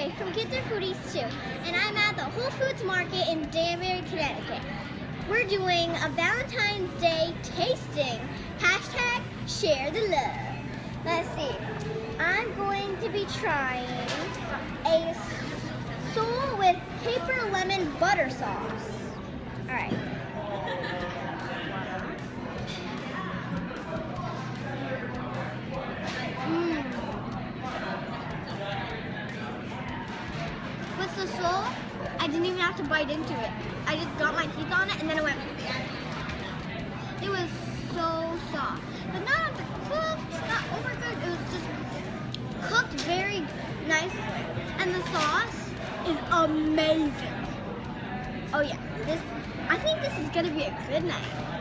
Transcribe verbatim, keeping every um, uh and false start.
Rae from KidsRFoodies too, and I'm at the Whole Foods Market in Danbury, Connecticut. We're doing a Valentine's Day tasting. Hashtag share the love. Let's see. I'm going to be trying a sole with caper lemon butter sauce. All right. Mmm. With the sole, I didn't even have to bite into it. I just got my teeth on it and then it went. It was so soft, but not undercooked, not overcooked. It was just cooked very nicely, and the sauce is amazing. Oh yeah, this. I think this is gonna be a good night.